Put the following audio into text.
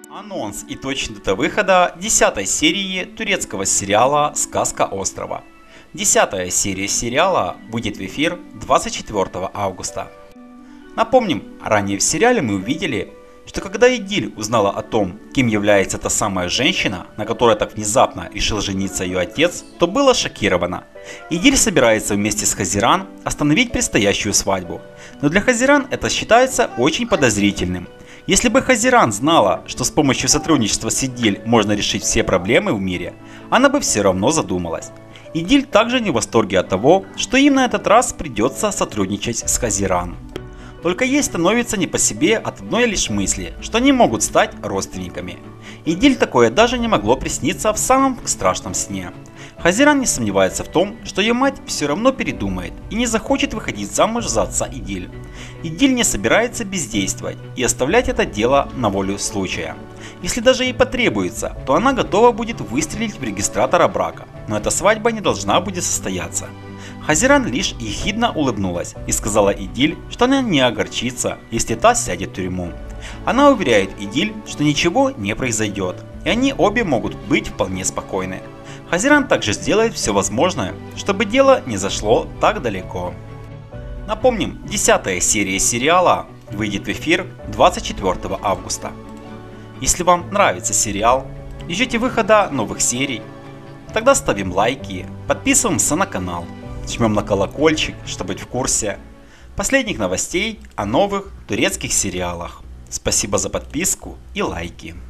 Анонс и точная дата выхода 10 серии турецкого сериала «Сказка острова». 10 серия сериала выйдет в эфир 24 августа. Напомним, ранее в сериале мы увидели, что когда Идиль узнала о том, кем является та самая женщина, на которой так внезапно решил жениться ее отец, то была шокирована. Идиль собирается вместе с Хазиран остановить предстоящую свадьбу, но для Хазиран это считается очень подозрительным. Если бы Хазиран знала, что с помощью сотрудничества с Идиль можно решить все проблемы в мире, она бы все равно задумалась. Идиль также не в восторге от того, что им на этот раз придется сотрудничать с Хазиран. Только ей становится не по себе от одной лишь мысли, что они могут стать родственниками. Идиль такое даже не могло присниться в самом страшном сне. Хазиран не сомневается в том, что ее мать все равно передумает и не захочет выходить замуж за отца Идиль. Идиль не собирается бездействовать и оставлять это дело на волю случая. Если даже ей потребуется, то она готова будет выстрелить в регистратора брака, но эта свадьба не должна будет состояться. Хазиран лишь ехидно улыбнулась и сказала Идиль, что она не огорчится, если та сядет в тюрьму. Она уверяет Идиль, что ничего не произойдет, и они обе могут быть вполне спокойны. Хазиран также сделает все возможное, чтобы дело не зашло так далеко. Напомним, 10 серия сериала выйдет в эфир 24 августа. Если вам нравится сериал и ждете выхода новых серий, тогда ставим лайки, подписываемся на канал, жмем на колокольчик, чтобы быть в курсе последних новостей о новых турецких сериалах. Спасибо за подписку и лайки.